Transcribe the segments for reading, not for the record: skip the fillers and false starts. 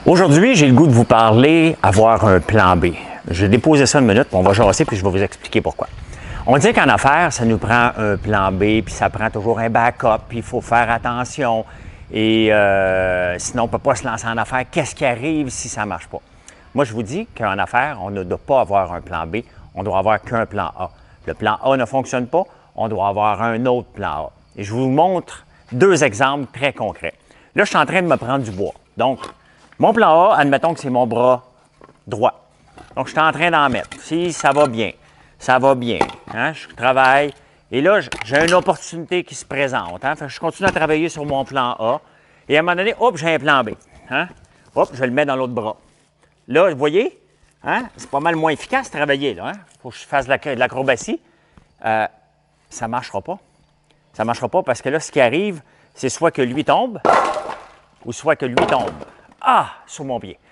Aujourd'hui, j'ai le goût de vous parler, avoir un plan B. Je vais déposer ça une minute, puis on va jaser, puis je vais vous expliquer pourquoi. On dit qu'en affaires, ça nous prend un plan B, puis ça prend toujours un backup, puis il faut faire attention. Et sinon, on ne peut pas se lancer en affaires. Qu'est-ce qui arrive si ça ne marche pas? Moi, je vous dis qu'en affaires, on ne doit pas avoir un plan B, on doit avoir qu'un plan A. Le plan A ne fonctionne pas, on doit avoir un autre plan A. Et je vous montre deux exemples très concrets. Là, je suis en train de me prendre du bois. Donc, mon plan A, admettons que c'est mon bras droit. Donc, je suis en train d'en mettre. Si ça va bien, ça va bien. Hein? Je travaille. Et là, j'ai une opportunité qui se présente. Hein? Fait que je continue à travailler sur mon plan A. Et à un moment donné, hop, j'ai un plan B. Hein? Hop, je le mets dans l'autre bras. Là, vous voyez, hein? C'est pas mal moins efficace de travailler. Il faut que je fasse de l'acrobatie. Ça ne marchera pas. Ça ne marchera pas parce que là, ce qui arrive, c'est soit que lui tombe ou soit que lui tombe. Ah, sur mon pied.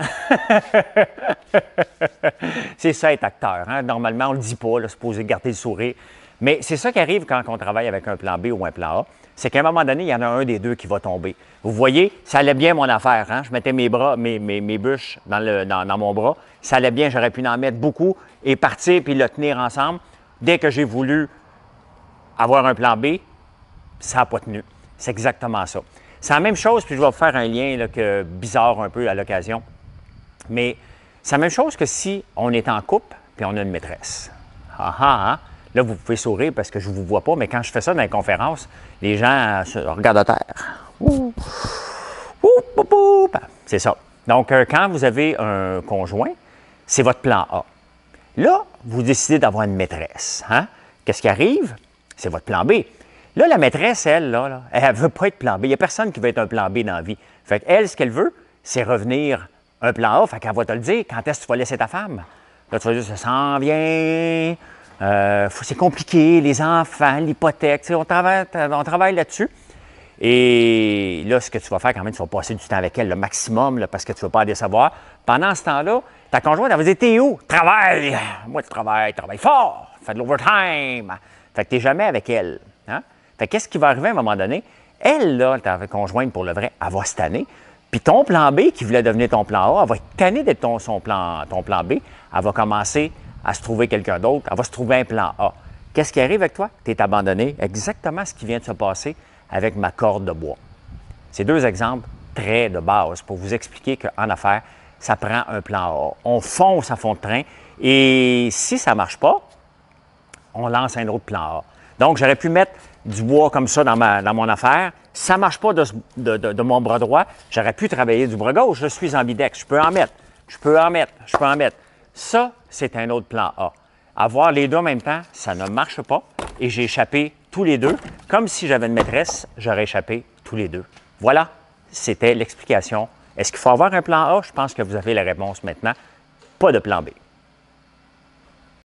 C'est ça être acteur. Hein? Normalement, on ne le dit pas, là, supposé garder le sourire. Mais c'est ça qui arrive quand on travaille avec un plan B ou un plan A. C'est qu'à un moment donné, il y en a un des deux qui va tomber. Vous voyez, ça allait bien mon affaire. Hein? Je mettais mes bras, mes bûches dans mon bras. Ça allait bien, j'aurais pu en mettre beaucoup et partir puis le tenir ensemble. Dès que j'ai voulu avoir un plan B, ça n'a pas tenu. C'est exactement ça. C'est la même chose, puis je vais vous faire un lien là, bizarre un peu à l'occasion. Mais c'est la même chose que si on est en couple puis on a une maîtresse. Hein? Là, vous pouvez sourire parce que je ne vous vois pas, mais quand je fais ça dans les conférences, les gens se regardent à terre. C'est ça. Donc, quand vous avez un conjoint, c'est votre plan A. Là, vous décidez d'avoir une maîtresse. Hein? Qu'est-ce qui arrive? C'est votre plan B. Là, la maîtresse, elle ne veut pas être plan B. Il n'y a personne qui veut être un plan B dans la vie. Fait qu'elle, ce qu'elle veut, c'est revenir un plan A. Fait qu'elle va te le dire, quand est-ce que tu vas laisser ta femme? Là, tu vas dire, ça s'en vient, c'est compliqué, les enfants, l'hypothèque, on travaille là-dessus. Et là, ce que tu vas faire quand même, tu vas passer du temps avec elle, le maximum, là, parce que tu ne veux pas la décevoir. Pendant ce temps-là, ta conjointe, elle va dire, t'es où? Travaille! Moi, tu travaille fort, fais de l'overtime. Fait que tu n'es jamais avec elle. Hein? Fait qu'est-ce qui va arriver à un moment donné? Elle, là, ta conjointe pour le vrai, elle va se tanner. Puis ton plan B, qui voulait devenir ton plan A, elle va être tannée d'être ton plan B. Elle va commencer à se trouver quelqu'un d'autre. Elle va se trouver un plan A. Qu'est-ce qui arrive avec toi? Tu es abandonné. Exactement ce qui vient de se passer avec ma corde de bois. C'est deux exemples très de base pour vous expliquer qu'en affaires, ça prend un plan A. On fonce à fond de train et si ça ne marche pas, on lance un autre plan A. Donc, j'aurais pu mettre du bois comme ça dans mon affaire. Si ça ne marche pas de mon bras droit, j'aurais pu travailler du bras gauche. Je suis ambidex. Je peux en mettre. Ça, c'est un autre plan A. Avoir les deux en même temps, ça ne marche pas. Et j'ai échappé tous les deux. Comme si j'avais une maîtresse, j'aurais échappé tous les deux. Voilà, c'était l'explication. Est-ce qu'il faut avoir un plan A? Je pense que vous avez la réponse maintenant. Pas de plan B.